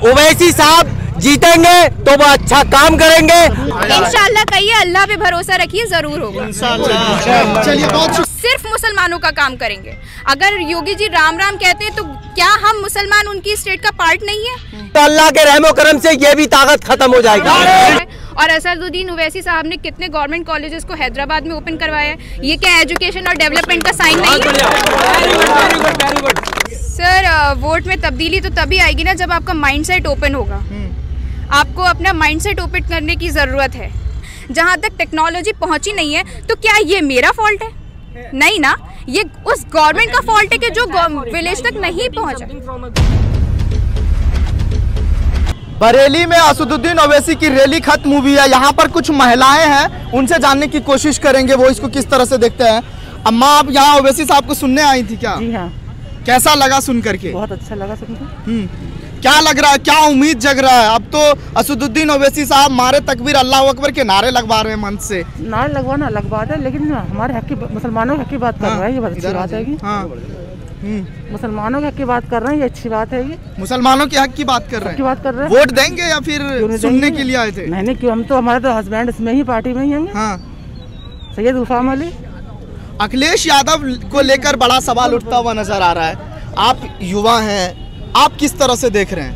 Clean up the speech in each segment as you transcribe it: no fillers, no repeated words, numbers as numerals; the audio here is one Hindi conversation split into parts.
ओवैसी साहब जीतेंगे तो वो अच्छा काम करेंगे। इंशाल्लाह कहिए, अल्लाह पे भरोसा रखिए, जरूर होगा। चलिए बहुत सिर्फ मुसलमानों का काम करेंगे। अगर योगी जी राम राम कहते हैं तो क्या हम मुसलमान उनकी स्टेट का पार्ट नहीं है? तो अल्लाह के रहमो करम से ये भी ताकत खत्म हो जाएगी। और असदुद्दीन ओवैसी साहब ने कितने गवर्नमेंट कॉलेजेस को हैदराबाद में ओपन करवाया है। ये क्या एजुकेशन और डेवलपमेंट का साइन नहीं है? सर वोट में तब्दीली तो तभी आएगी ना जब आपका माइंडसेट ओपन होगा। आपको अपना माइंडसेट ओपन करने की जरूरत है। जहाँ तक टेक्नोलॉजी पहुँची नहीं है तो क्या ये मेरा फॉल्ट है? नहीं ना, ये उस गवर्नमेंट का फॉल्ट है कि जो विलेज तक नहीं पहुँचा। बरेली में असदुद्दीन ओवैसी की रैली खत्म हुई है। यहाँ पर कुछ महिलाएं हैं, उनसे जानने की कोशिश करेंगे वो इसको किस तरह से देखते हैं। अम्मा, आप यहाँ ओवैसी साहब को सुनने आई थी क्या? जी हाँ। कैसा लगा सुन करके? बहुत अच्छा लगा सुनकर। क्या लग रहा है, क्या उम्मीद जग रहा है? अब तो असदुद्दीन ओवैसी साहब मारे तकबीर अल्लाह अकबर के नारे लगवा रहे हैं मंच से। नारे लगवाना अलग बात है, लेकिन हमारे हक की, मुसलमानों के हक की बात कर रहे हैं, ये बहुत अच्छी बात है। मुसलमानों के हक की बात कर रहे हैं, ये अच्छी बात है। ये मुसलमानों के हक की बात कर रहे हैं। वोट देंगे या फिर सुनने के लिए आए थे? नहीं, क्यों, हम तो, हमारे तो हस्बैंड इसमें ही पार्टी में ही होंगे। सैयद उफाम अली। अखिलेश यादव को लेकर बड़ा सवाल उठता हुआ नजर आ रहा है। आप युवा हैं, आप किस तरह से देख रहे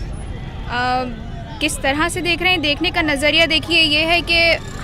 हैं? किस तरह से देख रहे हैं, देखने का नज़रिया देखिए ये है कि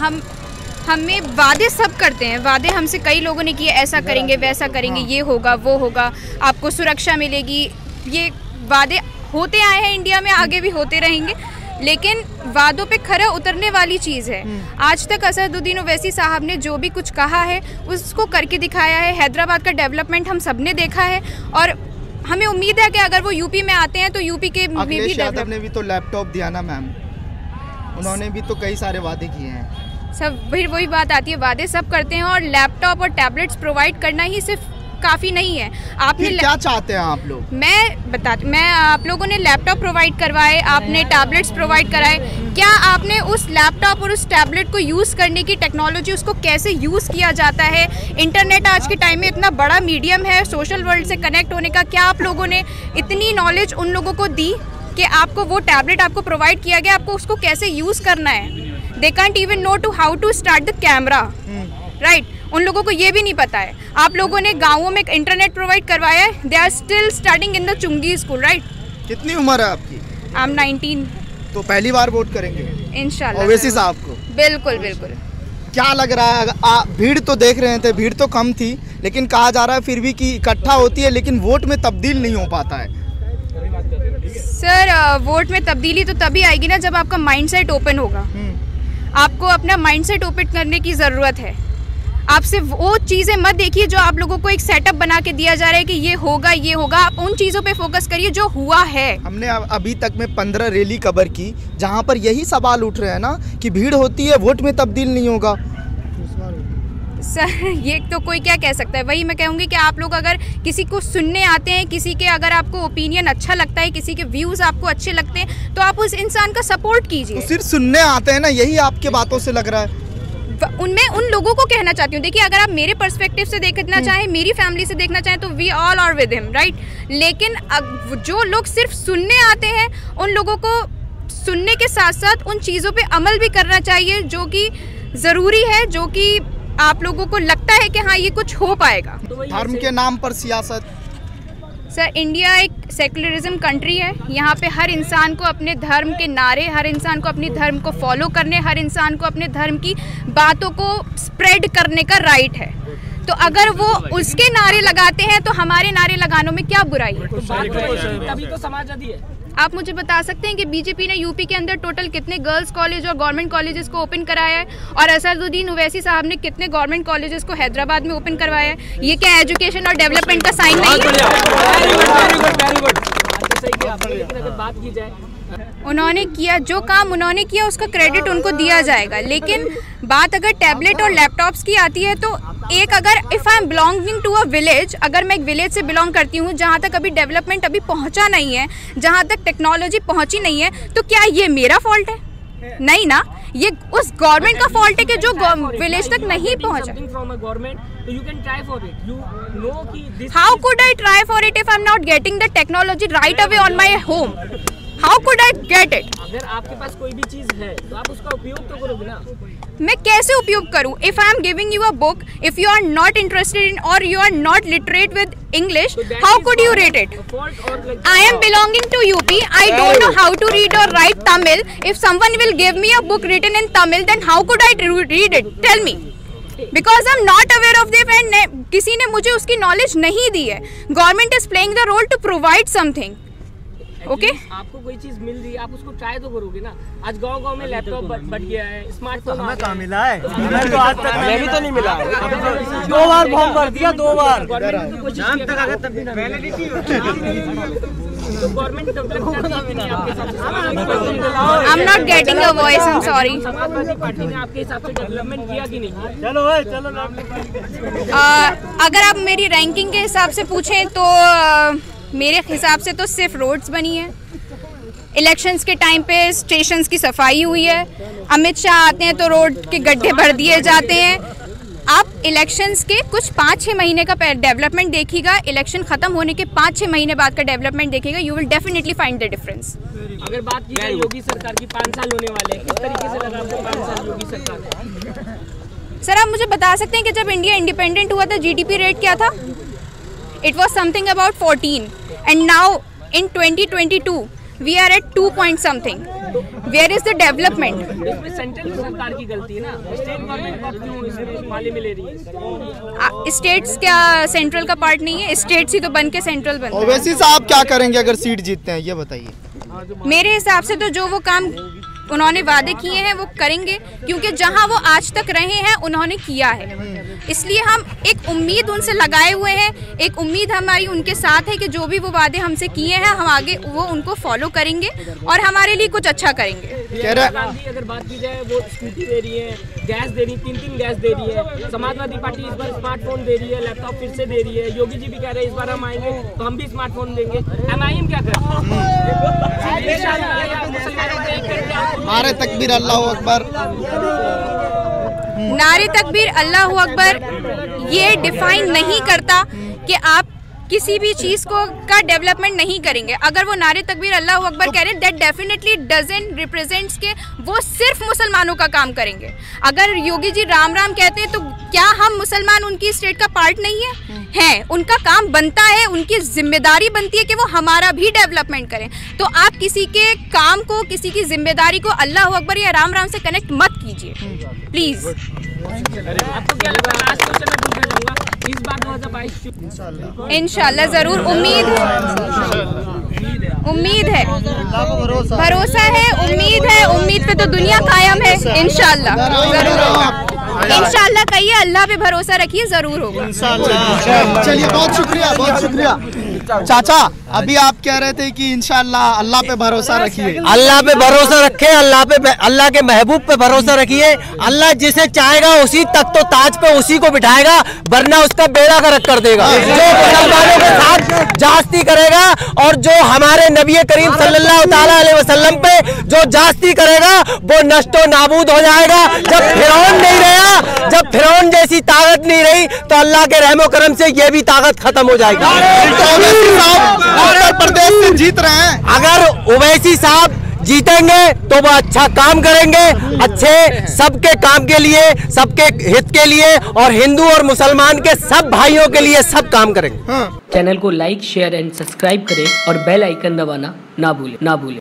हमें वादे सब करते हैं। वादे हमसे कई लोगों ने किए, ऐसा करेंगे वैसा करेंगे, ये होगा वो होगा, आपको सुरक्षा मिलेगी। ये वादे होते आए हैं इंडिया में, आगे भी होते रहेंगे, लेकिन वादों पे खरा उतरने वाली चीज़ है। आज तक असदुद्दीन ओवैसी साहब ने जो भी कुछ कहा है उसको करके दिखाया है। हैदराबाद का डेवलपमेंट हम सब ने देखा है और हमें उम्मीद है कि अगर वो यूपी में आते हैं तो यूपी के अखिलेश यादव ने भी तो लैपटॉप दिया ना मैम, उन्होंने भी तो कई सारे वादे किए हैं। सब फिर वही बात आती है, वादे सब करते हैं और लैपटॉप और टैबलेट्स प्रोवाइड करना ही सिर्फ काफ़ी नहीं है। आपने क्या चाहते हैं आप लोग? मैं आप लोगों ने लैपटॉप प्रोवाइड करवाए, आपने टैबलेट्स प्रोवाइड कराए। क्या आपने उस लैपटॉप और उस टैबलेट को यूज़ करने की टेक्नोलॉजी, उसको कैसे यूज़ किया जाता है? इंटरनेट आज के टाइम में इतना बड़ा मीडियम है सोशल वर्ल्ड से कनेक्ट होने का। क्या आप लोगों ने इतनी नॉलेज उन लोगों को दी कि आपको वो टैबलेट आपको प्रोवाइड किया गया, आपको उसको कैसे यूज़ करना है? They can't even know to how to start the camera, right? उन लोगों को ये भी नहीं पता है। आप लोगों ने गाँवों में इंटरनेट प्रोवाइड करवाया है। They are still studying in the Chungi school, right? कितनी उम्र है आपकी? I am 19। तो पहली बार वोट करेंगे इंशाल्लाह ओवैसी साहब को? बिल्कुल बिल्कुल। क्या लग रहा है? भीड़ तो देख रहे थे, भीड़ तो कम थी, लेकिन कहा जा रहा है फिर भी कि इकट्ठा होती है लेकिन वोट में तब्दील नहीं हो पाता है। सर वोट में तब्दीली तो तभी आएगी ना जब आपका माइंडसेट ओपन होगा। आपको अपना माइंडसेट ओपन करने की ज़रूरत है। आपसे वो चीज़ें मत देखिए जो आप लोगों को एक सेटअप बना के दिया जा रहा है कि ये होगा ये होगा। आप उन चीज़ों पे फोकस करिए जो हुआ है। हमने अभी तक में 15 रैली कवर की जहाँ पर यही सवाल उठ रहे हैं ना कि भीड़ होती है, वोट में तब्दील नहीं होगा। सर ये तो कोई क्या कह सकता है। वही मैं कहूँगी कि आप लोग अगर किसी को सुनने आते हैं, किसी के अगर आपको ओपिनियन अच्छा लगता है, किसी के व्यूज़ आपको अच्छे लगते हैं, तो आप उस इंसान का सपोर्ट कीजिए। तो सिर्फ सुनने आते हैं ना, यही आपके बातों से लग रहा है। उनमें उन लोगों को कहना चाहती हूँ, देखिए अगर आप मेरे पर्सपेक्टिव से देखना चाहें, मेरी फैमिली से देखना चाहें, तो we all are with him, right? लेकिन जो लोग सिर्फ सुनने आते हैं, उन लोगों को सुनने के साथ साथ उन चीज़ों पे अमल भी करना चाहिए जो कि ज़रूरी है, जो कि आप लोगों को लगता है कि हाँ ये कुछ हो पाएगा। धर्म के नाम पर सियासत। सर इंडिया एक सेकुलरिज्म कंट्री है। यहाँ पे हर इंसान को अपने धर्म के नारे, हर इंसान को अपने धर्म को फॉलो करने, हर इंसान को अपने धर्म की बातों को स्प्रेड करने का राइट है। तो अगर वो उसके नारे लगाते हैं तो हमारे नारे लगाने में क्या बुराई है? तभी तो समाजवादी है। आप मुझे बता सकते हैं कि बीजेपी ने यूपी के अंदर टोटल कितने गर्ल्स कॉलेज और गवर्नमेंट कॉलेजेस को ओपन कराया है? और असदुद्दीन ओवैसी साहब ने कितने गवर्नमेंट कॉलेजेस को हैदराबाद में ओपन करवाया है? ये क्या एजुकेशन और डेवलपमेंट का साइन नहीं है? उन्होंने किया जो काम उन्होंने किया, उसका क्रेडिट उनको दिया जाएगा। लेकिन बात अगर टैबलेट और लैपटॉप्स की आती है तो एक, अगर if I am belonging to a village, अगर मैं एक विलेज से बिलोंग करती हूँ जहाँ तक अभी डेवलपमेंट अभी पहुँचा नहीं है, जहाँ तक टेक्नोलॉजी पहुँची नहीं है, तो क्या ये मेरा फॉल्ट है? नहीं ना, ये उस गवर्नमेंट का फॉल्ट है कि जो विलेज तक नहीं पहुँचा। How could I try for it if I'm not getting the technology right away on my home? How could I get it? अगर आपके पास कोई भी चीज है तो आप उसका उपयोग तो करोगे ना। मैं कैसे उपयोग करूं? If I am giving you a book, if you are not interested in और you are not literate with English, how could you rate it? I am belonging to UP. I don't know how to read or write Tamil. If someone will give me a book written in Tamil, then how could I read it? Tell me. Because I'm not aware of this and किसी ने मुझे उसकी knowledge नहीं दी है. Government is playing the role to provide something. Okay आपको कोई चीज मिल रही है, आप उसको ट्राई तो करोगे ना। आज गांव-गांव में लैपटॉप बढ़ गया है, स्मार्टफोन हमें कहाँ मिला है? हमें तो आज तक हमें भी तो नहीं मिला। 2 बार फॉर्म भर दिया, 2 बार। नाम तक अगर तब भी ना तो गवर्नमेंट डेवलप करती है आपके हिसाब से? I am not getting your voice, I am sorry. Samajwadi party ने आपके हिसाब से डेवलपमेंट किया कि नहीं? चलो भाई चलो। अगर आप मेरी रैंकिंग के हिसाब से पूछें तो मेरे हिसाब से तो सिर्फ रोड्स बनी है। इलेक्शंस के टाइम पे स्टेशंस की सफाई हुई है। अमित शाह आते हैं तो रोड के गड्ढे भर दिए जाते हैं। आप इलेक्शंस के कुछ 5-6 महीने का डेवलपमेंट देखिएगा, इलेक्शन खत्म होने के 5-6 महीने बाद का डेवलपमेंट देखिएगा, you will definitely find the difference. अगर बात की जाए योगी सरकार की, 5 साल होने वाले हैं, किस तरीके से लगा आपको 5 साल योगी सरकार? सर आप मुझे बता सकते हैं कि जब इंडिया इंडिपेंडेंट हुआ था जीडीपी रेट क्या था? It was something about 14 and now in 2022 we are at 2 point something. Where is the development? इसमें सेंट्रल सरकार की गलती है ना, स्टेट गवर्नमेंट को क्यों इसमें पाले में ले रही है? स्टेट्स क्या सेंट्रल का पार्ट नहीं है? स्टेट्स ही तो बन के सेंट्रल बनते हैं। ओवैसी साहब क्या करेंगे अगर सीट जीतते हैं, ये बताइए। मेरे हिसाब से तो जो वो काम उन्होंने वादे किए हैं वो करेंगे, क्योंकि जहां वो आज तक रहे हैं उन्होंने किया है। इसलिए हम एक उम्मीद उनसे लगाए हुए हैं, एक उम्मीद हमारी उनके साथ है कि जो भी वो वादे हमसे किए हैं हम आगे वो उनको फॉलो करेंगे और हमारे लिए कुछ अच्छा करेंगे। गांधी अगर बात की जाए वो स्कूटी दे रही है, गैस दे रही, 3 गैस दे रही है। समाजवादी पार्टी इस बार स्मार्टफोन दे रही है, लैपटॉप फिर से दे रही है। योगी जी भी कह रहे हैं इस बार हम आएंगे तो हम भी स्मार्टफोन देंगे। MIM क्या कर रही है? नारे तकबीर अल्लाहू अकबर, नारे तकबीर अल्लाहू अकबर ये डिफाइन नहीं करता कि आप किसी भी चीज को का डेवलपमेंट नहीं करेंगे। अगर वो नारे तकबीर अल्लाहू अकबर कह रहे हैं, दैट डेफिनेटली डजंट रिप्रेजेंट्स के वो सिर्फ मुसलमानों का काम करेंगे। अगर योगी जी राम राम कहते हैं तो क्या हम मुसलमान उनकी स्टेट का पार्ट नहीं है? हैं, उनका काम बनता है, उनकी जिम्मेदारी बनती है कि वो हमारा भी डेवलपमेंट करें। तो आप किसी के काम को, किसी की जिम्मेदारी को अल्लाह अकबर या राम राम से कनेक्ट मत कीजिए प्लीज। आपको क्या लग रहा है? आज क्वेश्चन मैं पूछना चाहूंगा, इस बार 2022 इंशाल्लाह जरूर, उम्मीद है, भरोसा है, उम्मीद है, उम्मीद पे तो दुनिया कायम है। इंशाल्लाह जरूर, इंशाल्लाह कहिए, अल्लाह पे भरोसा रखिए, जरूर होगा। चलिए बहुत शुक्रिया, बहुत शुक्रिया। चाचा अभी आप कह रहे थे कि इंशाल्लाह अल्लाह पे भरोसा रखिए। अल्लाह पे भरोसा रखे, अल्लाह के महबूब पे भरोसा रखिए। अल्लाह जिसे चाहेगा उसी तक तो ताज पे उसी को बिठाएगा, वरना उसका बेड़ा गर्क कर देगा। जो मुसलमानों के साथ जास्ती करेगा और जो हमारे नबी करीम सल्लल्लाहु ताला अलैहि वसल्लम पे जो जास्ती करेगा वो नष्टो नाबूद हो जाएगा। जब फिरौन नहीं रहा, जब फिरौन जैसी ताकत नहीं रही तो अल्लाह के रहमो करम से ये भी ताकत खत्म हो जाएगी। उत्तर प्रदेश से जीत रहे हैं, अगर ओवैसी साहब जीतेंगे तो वो अच्छा काम करेंगे, अच्छे सबके काम के लिए, सबके हित के लिए और हिंदू और मुसलमान के सब भाइयों के लिए सब काम करेंगे। चैनल को लाइक, शेयर एंड सब्सक्राइब करें और बेल आइकन दबाना ना भूलें।